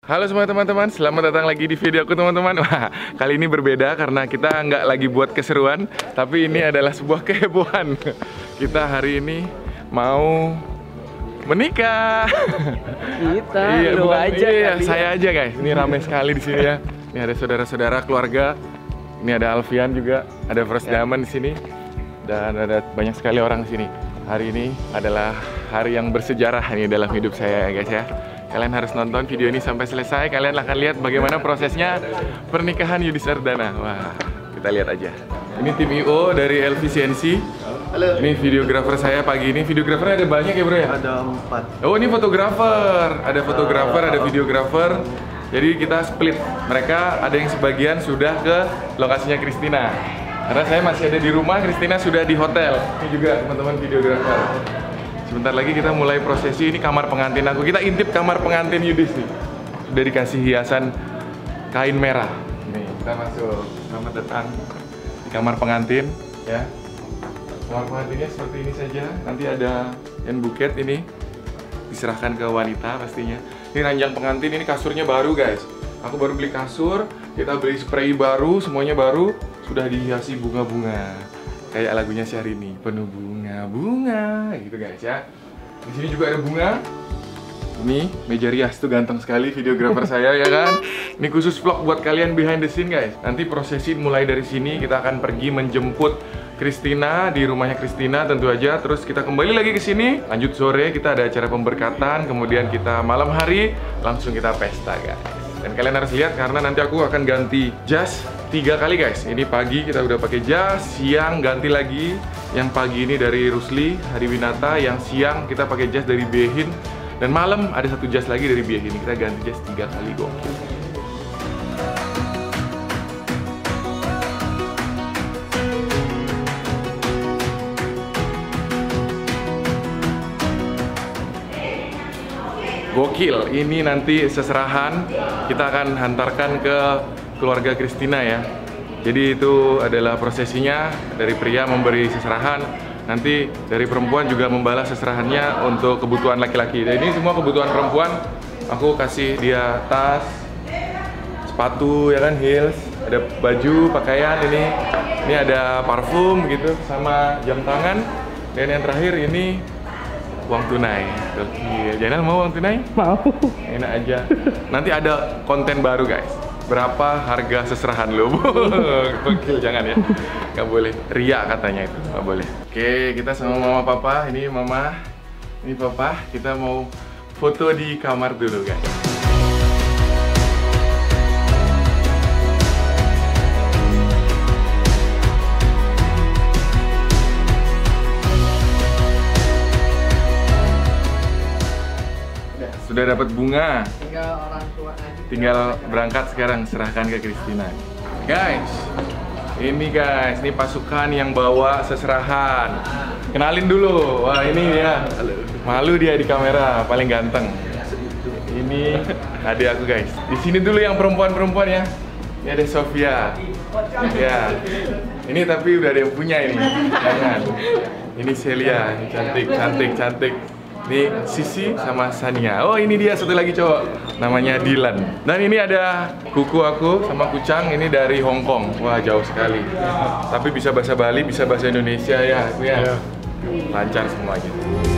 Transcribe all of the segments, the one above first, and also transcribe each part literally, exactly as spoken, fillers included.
Halo semua teman-teman, selamat datang lagi di video aku teman-teman. Wah, kali ini berbeda karena kita nggak lagi buat keseruan, tapi ini adalah sebuah kehebohan. Kita hari ini mau menikah. Kita, iya, lu bukan, aja iya, kali saya ya. aja guys. Ini ramai sekali di sini ya. Ini ada saudara-saudara keluarga. Ini ada Alfian juga, ada First Diamond di sini, dan ada banyak sekali orang di sini. Hari ini adalah hari yang bersejarah ini dalam hidup saya ya guys ya. Kalian harus nonton video ini sampai selesai. Kalian akan lihat bagaimana prosesnya pernikahan Yudi Sardana. Wah, kita lihat aja. Ini tim I O dari L V C N C. Halo. Ini videografer saya pagi ini. Videografernya ada banyak ya bro ya? Ada empat. Oh ini fotografer. Ada fotografer, ada videografer. Jadi kita split. Mereka ada yang sebagian sudah ke lokasinya Christina. Karena saya masih ada di rumah, Christina sudah di hotel. Ini juga teman-teman videografer. Sebentar lagi kita mulai prosesi. Ini kamar pengantin aku. Kita intip kamar pengantin Yudis nih. Sudah dikasih hiasan kain merah. Nih, kita masuk. Selamat datang di kamar pengantin ya. Kamar pengantinnya seperti ini saja. Nanti ada yang buket ini diserahkan ke wanita pastinya. Ini ranjang pengantin, ini kasurnya baru guys. Aku baru beli kasur, kita beli spray baru, semuanya baru. Sudah dihiasi bunga-bunga. Kayak lagunya Syahrini, penuh bunga-bunga gitu guys ya. Di sini juga ada bunga. Ini meja rias tuh ganteng sekali videografer saya ya kan. Ini khusus vlog buat kalian behind the scene guys. Nanti prosesi mulai dari sini, kita akan pergi menjemput Christina di rumahnya Christina tentu aja. Terus kita kembali lagi ke sini. Lanjut sore kita ada acara pemberkatan, kemudian kita malam hari langsung kita pesta guys. Dan kalian harus lihat karena nanti aku akan ganti jas tiga kali guys. Ini pagi kita udah pakai jas, siang ganti lagi. Yang pagi ini dari Rusli Hariwinata, yang siang kita pakai jas dari Behin, dan malam ada satu jas lagi dari Behin. Kita ganti jas tiga kali gokil. Gokil, ini nanti seserahan kita akan hantarkan ke keluarga Christina ya. Jadi itu adalah prosesinya, dari pria memberi seserahan, nanti dari perempuan juga membalas seserahannya untuk kebutuhan laki-laki. Dan ini semua kebutuhan perempuan, aku kasih dia tas, sepatu ya kan, heels, ada baju, pakaian ini, ini ada parfum gitu, sama jam tangan, dan yang terakhir ini uang tunai. Gokil. Jangan mau uang tunai? Mau. Enak aja. Nanti ada konten baru guys. Berapa harga seserahan lo? Gokil, jangan ya. Gak boleh. Ria katanya itu. Gak boleh. Oke, kita sama mama papa. Ini mama, ini papa. Kita mau foto di kamar dulu guys. Sudah dapat bunga, Tinggal orang tua aja. tinggal berangkat sekarang, serahkan ke Christina. Guys, ini guys, ini pasukan yang bawa seserahan. Kenalin dulu, wah ini dia. Malu dia di kamera, paling ganteng. Ini adik aku guys. Di sini dulu yang perempuan-perempuan ya. Ini ada Sofia. Ya. Ini tapi udah ada yang punya ini. Jangan. Ini Celia, ini cantik, cantik, cantik. Ini Sisi sama Sania. Oh ini dia satu lagi cowok, namanya Dylan. Dan ini ada kuku aku sama Kucang, ini dari Hong Kong. Wah jauh sekali. Tapi bisa bahasa Bali, bisa bahasa Indonesia ya aku ya. Lancar semuanya.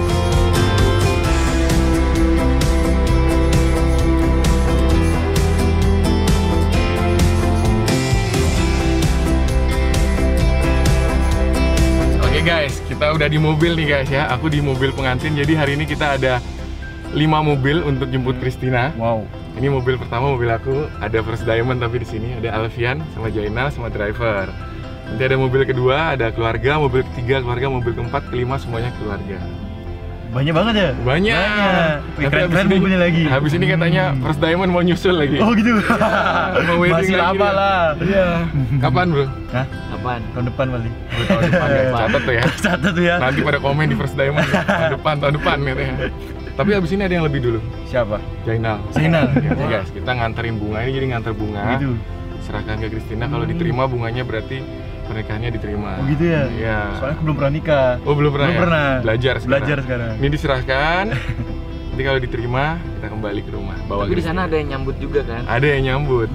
Oke guys, kita udah di mobil nih guys ya. Aku di mobil pengantin. Jadi hari ini kita ada lima mobil untuk jemput Christina. Wow. Ini mobil pertama, mobil aku. Ada First Diamond tapi di sini ada Alfian sama Jainal sama driver. Nanti ada mobil kedua, ada keluarga. Mobil ketiga keluarga, mobil keempat, kelima semuanya keluarga. Banyak banget ya? Banyak. Banyak. Nanti Keren-keren habis ini- mobilnya lagi. Habis ini katanya First Diamond mau nyusul lagi. Oh gitu. Mau wedding Masih lagi lama dia. lah. Iya. Kapan bro? Hah? Apaan? Tahun depan kali. Oh, tahun depan ya. Catat tuh ya. Catat tuh ya. Nanti pada komen di First Diamond tahun depan, tahun depan katanya. Tapi abis ini ada yang lebih dulu. Siapa? Jainal. Zainal. Ya, guys, kita nganterin bunga ini, jadi nganter bunga. Gitu. Serahkan ke Christina. Kalau diterima bunganya berarti pernikahannya diterima. Oh gitu ya? Iya. Soalnya aku belum pernah nikah. Oh belum pernah. Belum ya? pernah. Belajar sekarang. Belajar sekarang. Ini diserahkan. Nanti kalau diterima kita kembali ke rumah. Bawa Tapi di Christina. sana ada yang nyambut juga kan? Ada yang nyambut.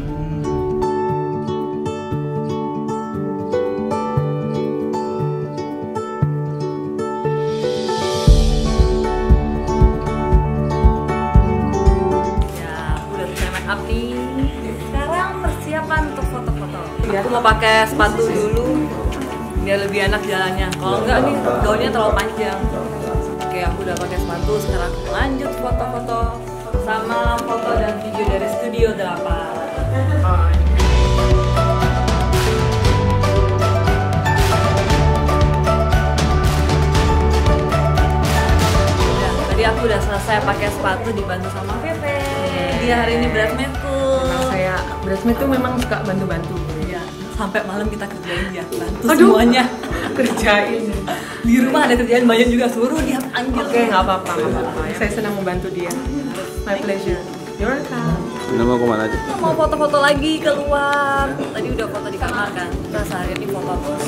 Ya, aku udah selesai make up nih. Sekarang persiapan untuk foto-foto. Ya, aku mau pakai sepatu dulu biar lebih enak jalannya. Kalau enggak nih gaunnya terlalu panjang. Oke, aku udah pakai sepatu. Sekarang aku lanjut foto-foto sama foto dan video dari Studio delapan. Udah, tadi aku udah selesai pakai sepatu dibantu sama Pepe. Dia hari ini bridesmaidku. Memang saya bridesmaid tuh memang suka bantu-bantu. Iya, sampai malam kita kerjain dia, bantu Aduh. semuanya. Kerjain. Di rumah ada kerjaan banyak juga, suruh dia panggil. Oke, nggak apa-apa, nggak apa-apa. Saya senang membantu dia. My pleasure. You're welcome. Ini mau kemana aja? Mau foto-foto lagi keluar. Tadi udah foto di kamar kan. Kita seharian ini foto terus.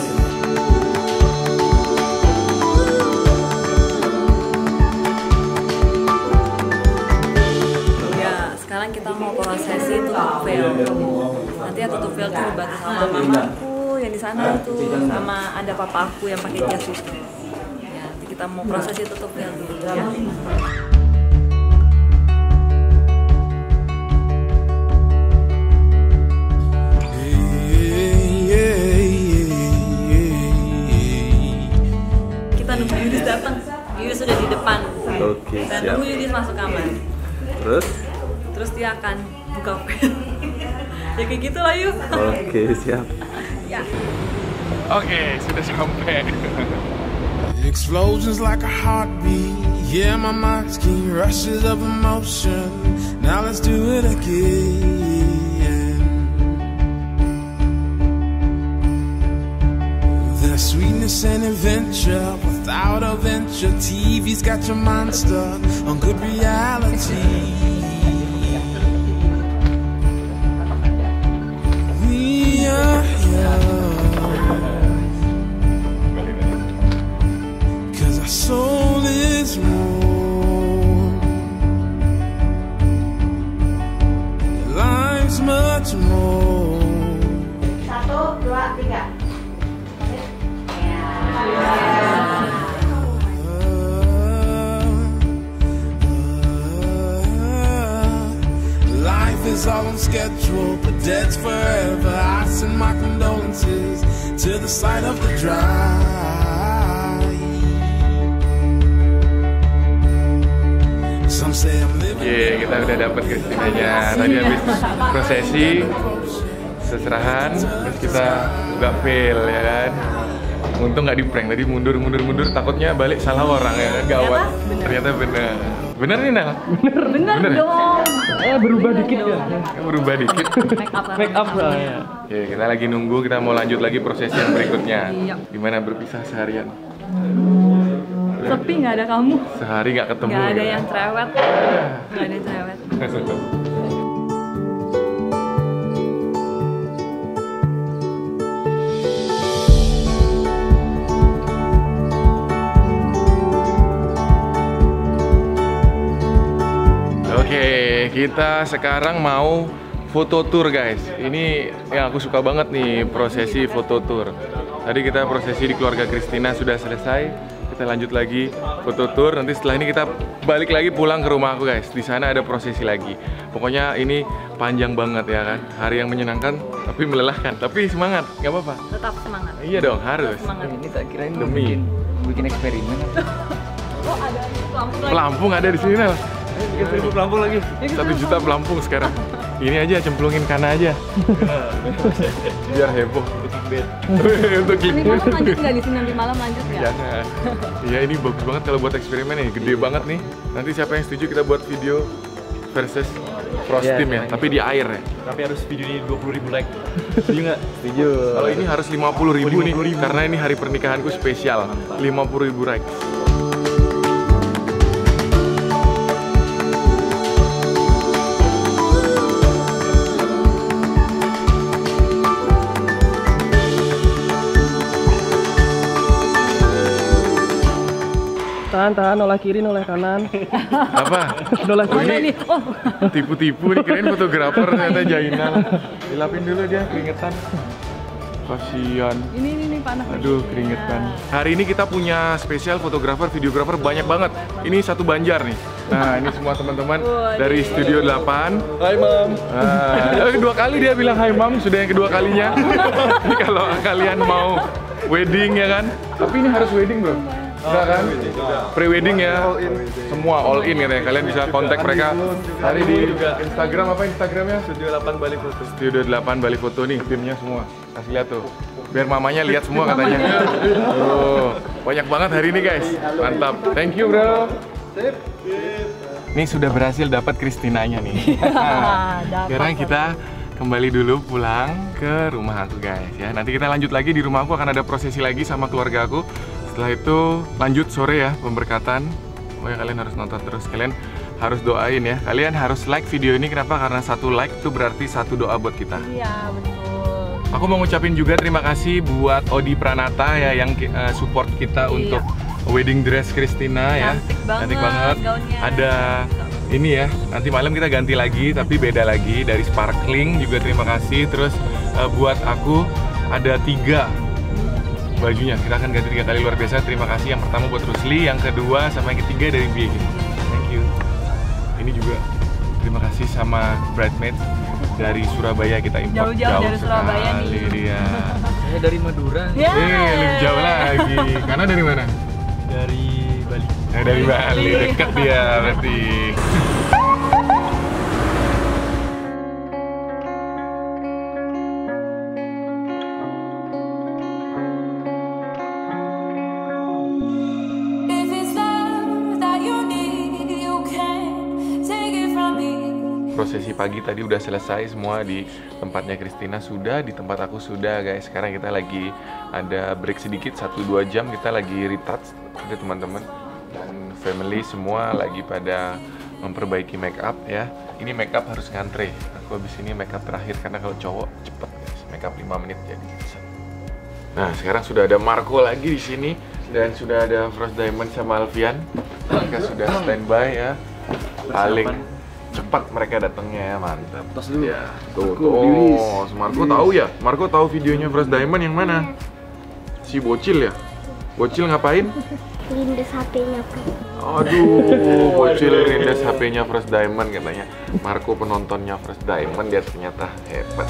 Ya, sekarang kita mau prosesi tutup veil. Nanti ya tutup veil tuh dibantu sama mamaku yang di sana itu, sama ada papaku yang pakai jas itu. Ya, nanti kita mau prosesi tutup veil dulu ya. Kita nunggu Yudis datang. Yudis sudah di depan. Oke, Dan siap. nunggu Yudis masuk kamar. Terus? Terus dia akan buka veil. Ya kayak gitu lah yuk. Oke, siap. Ya. Oke, sudah sampai. Explosions like a heartbeat. Yeah, my mind's keen rushes of emotion. Now let's do it again. There's sweetness and adventure without a venture. T V's got your mind stuck on good reality. We are our soul is warm. Life's much more. Satu, dua, tiga. Life is all on schedule, but dead's forever. I send my condolences to the side of the drive. Some say I'm living. Ye, kita udah dapat Christinanya. Tadi habis prosesi seserahan, terus kita buka veil ya kan. Untung nggak di prank, tadi mundur mundur mundur takutnya balik salah orang ya kan, gawat. Ternyata bener. Bener nih Nel? Bener, bener dong. Eh, berubah dikit ya. Berubah dikit. Make up lah. Make up lah ya. Oke, kita lagi nunggu, kita mau lanjut lagi prosesi yang berikutnya. Iya. Gimana berpisah seharian? Sepi nggak ada kamu. Sehari nggak ketemu. Nggak ada ya? yang cerewet. Nggak ada yang cerewet. Oke, kita sekarang mau foto tour guys. Ini yang aku suka banget nih, prosesi foto tour. Tadi kita prosesi di keluarga Christina sudah selesai. Kita lanjut lagi foto tour. Nanti setelah ini kita balik lagi pulang ke rumah aku guys. Di sana ada prosesi lagi. Pokoknya ini panjang banget ya kan. Hari yang menyenangkan tapi melelahkan. Tapi semangat, nggak apa-apa. Tetap semangat. Iya dong, harus. Semangat. Ini tak kirain mau Demi. bikin, bikin eksperimen. Oh ada lampu lagi. Pelampung ada di sini Nel. Bikin seribu pelampung lagi. Satu juta pelampung sekarang. Ini aja cemplungin kana aja. Biar heboh. Untuk Nanti ini. malam lanjut nggak di sini? Nanti malam lanjut nggak? Jangan. Iya ini bagus banget kalau buat eksperimen nih, gede banget nih. Nanti siapa yang setuju kita buat video versus Frost Iya, Team ya, iya. tapi di air ya. Tapi harus video ini dua puluh ribu like. Setuju nggak? Setuju. Kalau ini harus lima puluh ribu nih, lima puluh ribu. karena ini hari pernikahanku spesial. lima puluh ribu like. tahan, tahan, noleh kiri, noleh kanan. Apa? Noleh Oh, kiri. ini tipu-tipu nih, kirain fotografer ternyata Jainal. Dilapin dulu dia, keringetan. Kasian. Ini ini nih panas. Aduh, keringetan. Hari ini kita punya spesial fotografer, videografer banyak banget. Ini satu Banjar nih. Nah, ini semua teman-teman dari Studio delapan. Hai Mam. Ah, kedua kali dia bilang hai Mam, sudah yang kedua kalinya. Ini kalau kalian mau wedding ya kan? Tapi ini harus wedding bro. Udah kan? Pre-wedding ya. Semua all in katanya. Kalian bisa kontak mereka. Hari di Instagram apa Instagramnya? Studio delapan Bali Foto. Studio delapan Bali Foto nih, timnya semua. Kasih lihat tuh. Biar mamanya lihat semua katanya. Oh, banyak banget hari ini guys. Mantap. Thank you bro. Ini sudah berhasil dapat Kristinanya nih. Sekarang kita kembali dulu pulang ke rumah aku guys ya. Nanti kita lanjut lagi di rumah aku, akan ada prosesi lagi sama keluarga aku. Setelah itu lanjut sore ya pemberkatan. Pokoknya kalian harus nonton terus. Kalian harus doain ya. Kalian harus like video ini. Kenapa? Karena satu like itu berarti satu doa buat kita. Iya betul. Aku mau ngucapin juga terima kasih buat Odi Pranata ya yang uh, support kita Iya. untuk wedding dress Kristina ya. Cantik banget Cantik banget. gaunnya. Ada ini ya. Nanti malam kita ganti lagi tapi beda lagi dari Sparkling juga terima kasih. Terus uh, buat aku ada tiga bajunya. Kita akan ganti tiga kali luar biasa. Terima kasih yang pertama buat Rusli, yang kedua sama yang ketiga dari B. Thank you. Ini juga terima kasih sama Bridesmaid dari Surabaya kita import. Jauh-jauh dari Surabaya sekali nih. dia. Saya dari Madura. Ya. Eh, lebih jauh lagi. Karena dari mana? Dari Bali. Eh, dari Bali. Dekat dia berarti. If it's love that you need, you can take it from me. Prosesi pagi tadi udah selesai semua di tempatnya Kristina sudah, di tempat aku sudah guys. Sekarang kita lagi ada break sedikit satu dua jam, kita lagi retouch ada teman-teman dan family semua lagi pada memperbaiki make up ya. Ini make up harus ngantre. Aku habis ini make up terakhir karena kalau cowok cepet guys. Make up lima menit jadi bisa. Nah, sekarang sudah ada Marco lagi di sini dan sudah ada Frost Diamond sama Alfian. Mereka sudah standby ya. Paling cepat mereka datangnya ya, mantap. Tos dulu. Ya, tuh, tuh. Marco tahu ya? Marco tahu videonya Frost Diamond yang mana? Si bocil ya? Bocil ngapain? Lindes H P-nya bro. Aduh, bocil rindas H P-nya Frost Diamond katanya. Marco penontonnya Frost Diamond, dia ternyata hebat.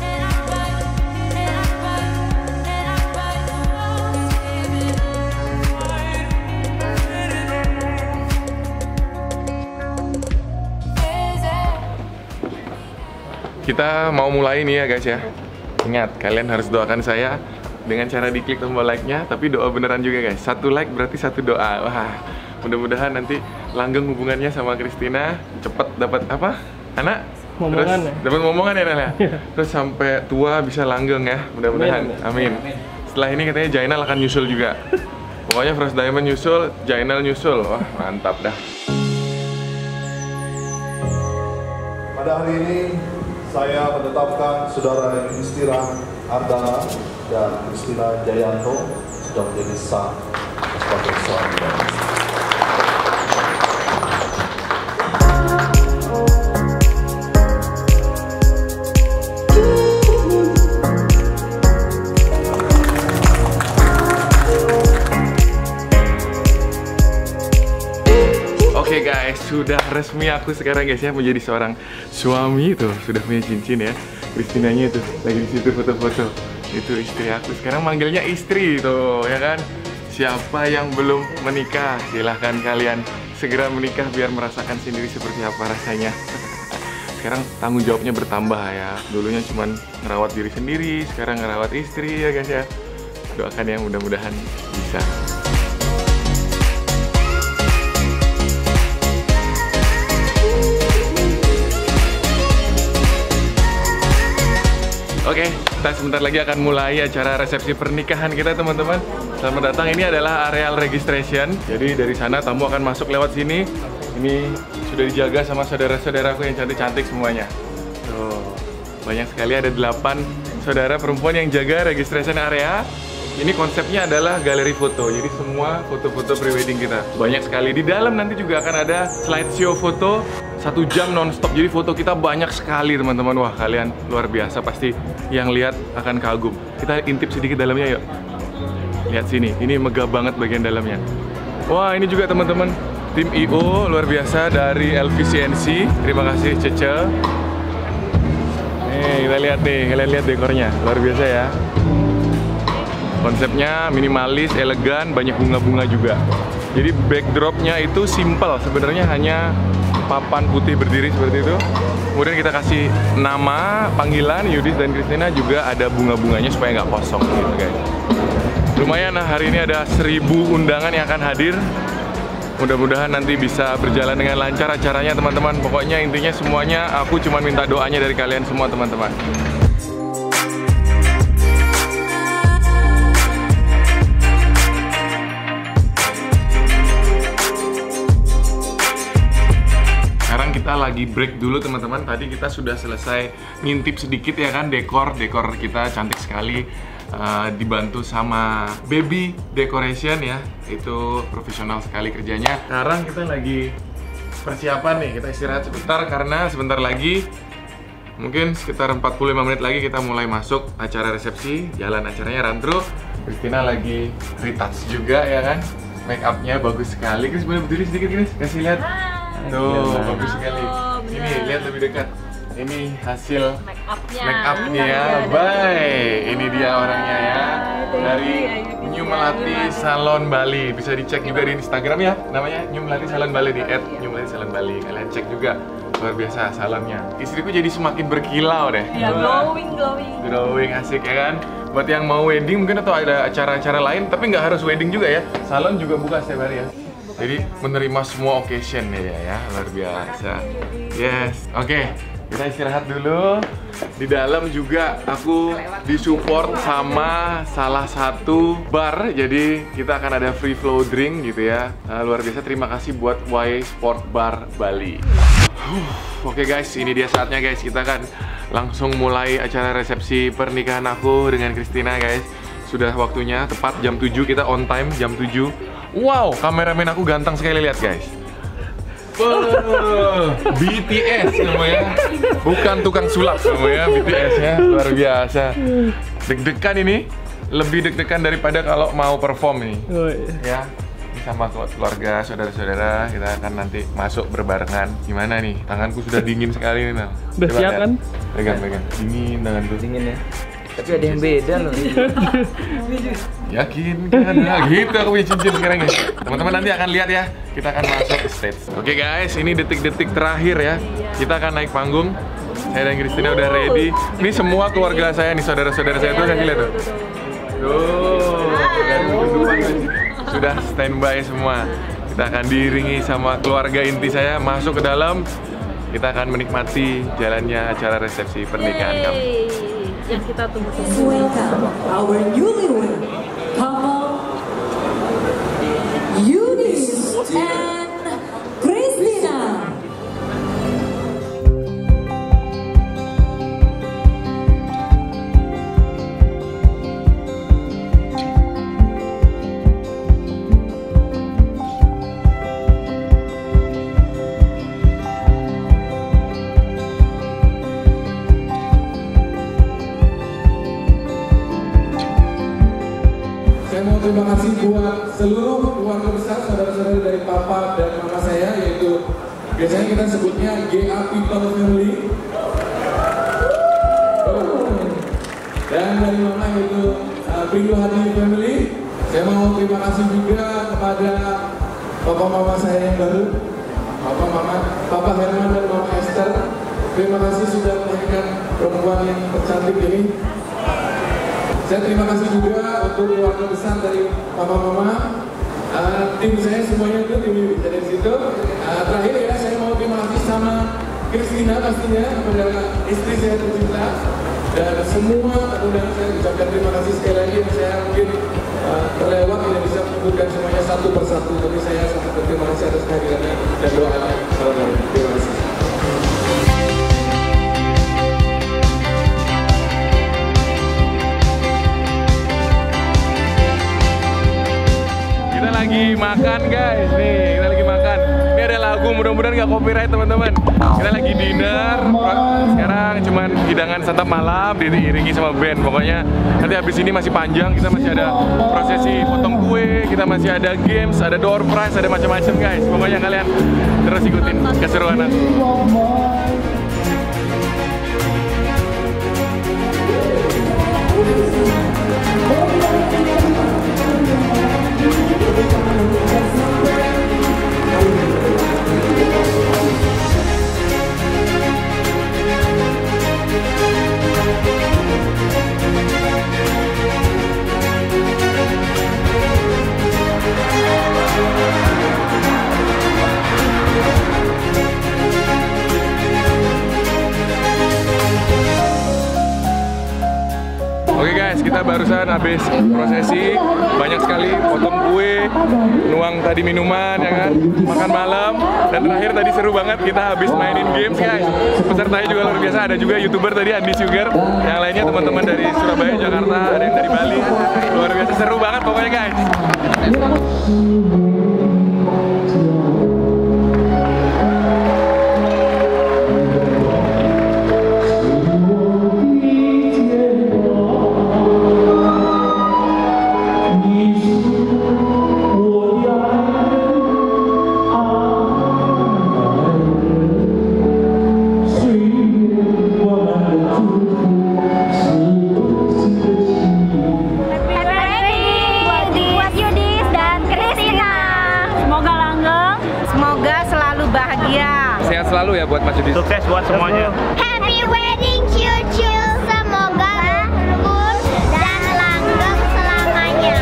Kita mau mulai nih ya guys ya. Ingat, kalian harus doakan saya dengan cara diklik tombol like-nya, tapi doa beneran juga guys. Satu like berarti satu doa. Wah, mudah-mudahan nanti langgeng hubungannya sama Kristina, cepet dapat apa? Anak? Momongan Terus ya? dapat momongan ya Nel ya? Terus sampai tua bisa langgeng ya, mudah-mudahan. Amin. Setelah ini katanya Jainal akan nyusul juga. Pokoknya Frost Diamond nyusul, Jainal nyusul. Wah, mantap dah. Pada hari ini saya menetapkan saudara Yudhistira Ardana dan Kristina Jayanto sudah menjadi sah sebagai suami dan istri. Oke guys, sudah resmi aku sekarang guys ya menjadi seorang suami tuh, sudah punya cincin ya. Kristinanya itu lagi di situ foto-foto. Itu istri aku. Sekarang manggilnya istri tuh, ya kan? Siapa yang belum menikah, silahkan kalian segera menikah biar merasakan sendiri seperti apa rasanya. Sekarang tanggung jawabnya bertambah ya. Dulunya cuma ngerawat diri sendiri, sekarang ngerawat istri ya guys ya. Doakan yang mudah-mudahan bisa. Oke, kita sebentar lagi akan mulai acara resepsi pernikahan kita teman-teman. Selamat datang, ini adalah areal registration. Jadi dari sana tamu akan masuk lewat sini. Ini sudah dijaga sama saudara-saudaraku yang cantik-cantik semuanya. Tuh, banyak sekali, ada delapan saudara perempuan yang jaga registration area. Ini konsepnya adalah galeri foto. Jadi semua foto-foto prewedding kita banyak sekali. Di dalam nanti juga akan ada slideshow foto satu jam nonstop. Jadi foto kita banyak sekali teman-teman. Wah kalian luar biasa, pasti yang lihat akan kagum. Kita intip sedikit dalamnya yuk. Lihat sini, ini megah banget bagian dalamnya. Wah ini juga teman-teman tim I O luar biasa dari L V C N C. Terima kasih Cece. Nih kita lihat nih, kalian lihat dekornya luar biasa ya. Konsepnya minimalis, elegan, banyak bunga-bunga juga. Jadi backdropnya itu simple, sebenarnya hanya papan putih berdiri seperti itu. Kemudian kita kasih nama, panggilan, Yudis dan Christina, juga ada bunga-bunganya supaya nggak kosong gitu guys. Lumayan, nah hari ini ada seribu undangan yang akan hadir. Mudah-mudahan nanti bisa berjalan dengan lancar acaranya teman-teman. Pokoknya intinya semuanya aku cuma minta doanya dari kalian semua teman-teman. Kita lagi break dulu teman-teman. Tadi kita sudah selesai ngintip sedikit ya kan dekor dekor kita cantik sekali, uh, dibantu sama Baby Decoration ya, itu profesional sekali kerjanya. Sekarang kita lagi persiapan nih, kita istirahat sebentar karena sebentar lagi mungkin sekitar empat puluh lima menit lagi kita mulai masuk acara resepsi. Jalan acaranya run-through. Christina lagi retouch juga ya kan, make upnya bagus sekali. Chris boleh berdiri sedikit Chris, kasih lihat. Tuh, ya, bagus sekali. Ini lihat lebih dekat. Ini hasil make up-nya. Make up-nya. Bye. Ini dia orangnya ya. Dari New Melati Salon Bali. Bisa dicek juga di Instagram ya. Namanya New Melati Salon Bali, di et new melati salon bali. Kalian cek juga. Luar biasa salonnya. Istriku jadi semakin berkilau deh. Ya, glowing, glowing. Glowing, asik ya kan. Buat yang mau wedding mungkin atau ada acara-acara lain, tapi nggak harus wedding juga ya. Salon juga buka setiap hari ya. Jadi menerima semua occasion ya ya, luar biasa. Yes, oke, okay. Kita istirahat dulu. Di dalam juga aku disupport sama salah satu bar, jadi kita akan ada free flow drink gitu ya. Nah, luar biasa, terima kasih buat Y Sport Bar Bali. Oke okay guys, ini dia saatnya guys, kita akan langsung mulai acara resepsi pernikahan aku dengan Christina guys. Sudah waktunya, tepat jam tujuh, kita on time jam tujuh. Wow, kameramen aku ganteng sekali, lihat guys. Oh, B T S namanya, bukan tukang sulap namanya, B T S ya, luar biasa. Deg-degan ini, lebih deg-degan daripada kalau mau perform nih. Ya, sama keluarga, saudara-saudara, kita akan nanti masuk berbarengan. Gimana nih? Tanganku sudah dingin sekali nih, Mel. Udah siap kan? Pegang-pegang, dingin tanganku. Dingin ya. Tapi ada yang beda loh. Yakin kan? Nah, gitu aku punya cincin sekarang guys. Teman-teman nanti akan lihat ya. Kita akan masuk ke stage. Oke okay, guys, ini detik-detik terakhir ya. Kita akan naik panggung. Saya dan Christina udah ready. Ini semua keluarga saya nih, saudara-saudara saya tuh, saya lihat tuh. Tuh, dari ujung depan sudah standby semua. Kita akan diiringi sama keluarga inti saya masuk ke dalam. Kita akan menikmati jalannya acara resepsi pernikahan kami. Yang kita tunggu-tunggu. Welcome our newlywed couple, Yudis and Christina. Terima kasih buat seluruh keluarga besar, saudara-saudara dari papa dan mama saya, yaitu biasanya kita sebutnya G A People Family. Dan dari mama yaitu uh, Pringgo Hadi Family. Saya mau terima kasih juga kepada papa mama saya yang baru, papa mama, papa Herman dan mama Esther. Terima kasih sudah melahirkan perempuan yang tercantik ini. Saya terima kasih juga untuk keluarga besar dari papa-mama, uh, tim saya semuanya itu tim dari situ. Uh, terakhir ya, saya mau terima kasih sama Christina pastinya, kepada istri saya tercinta, dan semua undangan saya ucapkan terima kasih sekali lagi. Saya mungkin uh, terlewat tidak bisa menyebutkan semuanya satu persatu, tapi saya sangat berterima kasih atas kehadirannya dan doanya. Assalamualaikum. Terima kasih. lagi makan guys. Nih kita lagi makan. Ini ada lagu, mudah-mudahan nggak copyright teman-teman. Kita lagi dinner. Sekarang cuman hidangan santap malam diiringi sama band. Pokoknya nanti habis ini masih panjang. Kita masih ada prosesi potong kue. Kita masih ada games, ada door prize, ada macam-macam guys. Pokoknya kalian terus ikutin keseruan aku. Oke guys, kita barusan habis prosesi, banyak sekali potong kue, nuang tadi minuman, ya kan, makan malam, dan terakhir tadi seru banget kita habis mainin games guys. Pesertanya juga luar biasa, ada juga youtuber tadi Andi Sugar, yang lainnya teman-teman dari Surabaya, Jakarta, ada yang dari Bali, luar biasa seru banget pokoknya guys. Sehat selalu ya buat Mas Yudi. Sukses buat semuanya. Happy wedding cucu, semoga lembut dan langgeng selamanya.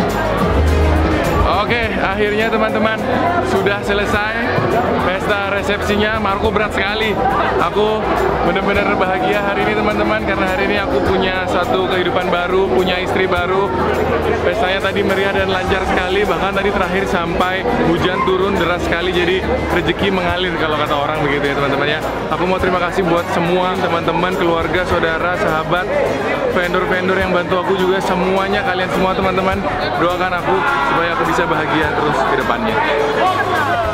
Oke, akhirnya teman-teman sudah selesai pesta resepsinya. Marco berat sekali. Aku benar-benar bahagia hari ini teman-teman, karena hari ini aku punya satu kehidupan baru, punya istri baru. Pestanya tadi meriah dan lancar sekali, bahkan tadi terakhir sampai hujan turun deras sekali, jadi rezeki mengalir kalau kata orang begitu ya teman-teman ya. Aku mau terima kasih buat semua teman-teman, keluarga, saudara, sahabat, vendor-vendor yang bantu aku juga, semuanya, kalian semua teman-teman, doakan aku supaya aku bisa bahagia terus ke depannya.